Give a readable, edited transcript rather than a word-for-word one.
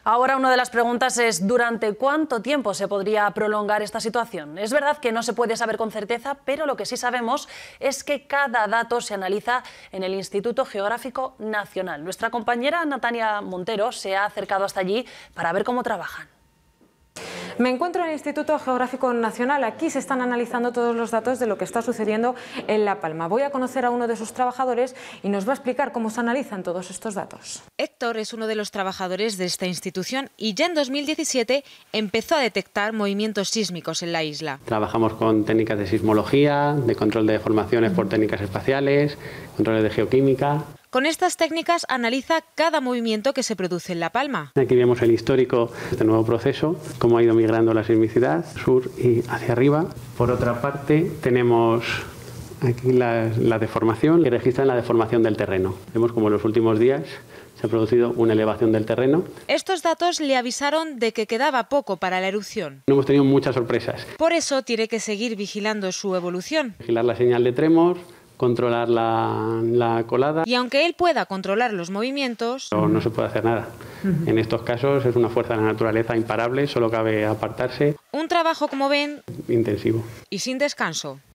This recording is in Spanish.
Ahora una de las preguntas es ¿durante cuánto tiempo se podría prolongar esta situación? Es verdad que no se puede saber con certeza, pero lo que sí sabemos es que cada dato se analiza en el Instituto Geográfico Nacional. Nuestra compañera Natalia Montero se ha acercado hasta allí para ver cómo trabajan. Me encuentro en el Instituto Geográfico Nacional. Aquí se están analizando todos los datos de lo que está sucediendo en La Palma. Voy a conocer a uno de sus trabajadores y nos va a explicar cómo se analizan todos estos datos. Héctor es uno de los trabajadores de esta institución y ya en 2017 empezó a detectar movimientos sísmicos en la isla. Trabajamos con técnicas de sismología, de control de deformaciones por técnicas espaciales, controles de geoquímica. Con estas técnicas analiza cada movimiento que se produce en La Palma. Aquí vemos el histórico de este nuevo proceso, cómo ha ido migrando la sismicidad, sur y hacia arriba. Por otra parte, tenemos aquí la deformación, que registran la deformación del terreno. Vemos como en los últimos días se ha producido una elevación del terreno. Estos datos le avisaron de que quedaba poco para la erupción. Hemos tenido muchas sorpresas. Por eso tiene que seguir vigilando su evolución. Vigilar la señal de tremor, controlar la colada. Y aunque él pueda controlar los movimientos, no se puede hacer nada. En estos casos es una fuerza de la naturaleza imparable, solo cabe apartarse. Un trabajo, como ven, intensivo. Y sin descanso.